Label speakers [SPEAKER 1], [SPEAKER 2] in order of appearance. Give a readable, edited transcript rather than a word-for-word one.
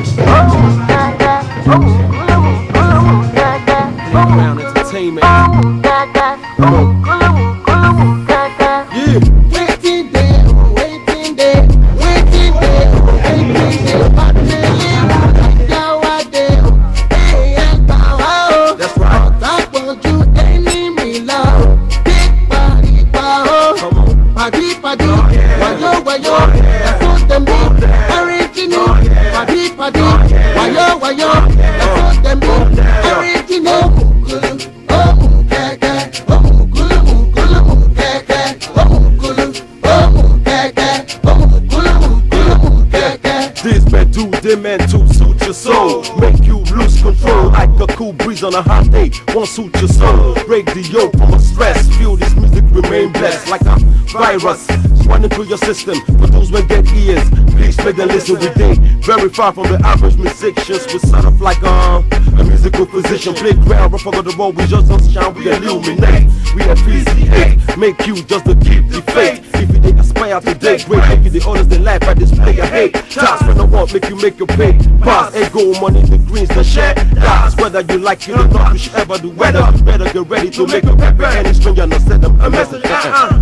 [SPEAKER 1] Crown Entertainment. This do they meant to suit your soul, make you lose control like a cool breeze on a hot day. Won't suit your soul, break the yoke from a stress. Feel this music remain blessed like a virus running through your system. For those who get ears, please make them listen. We day very far from the average musicians. We set up like a musical physician. Playground, rough over the road, we just don't shine, we illuminate. We appreciate, make you just to keep the faith. If you did aspire today, great, make you the honors, the life I display. I hate task when I want, make you make your pay. Pass, ego, money, the greens, the share. That's whether you like it or not, whichever the weather. Better get ready to make a pepper. Any stranger, not send them a message.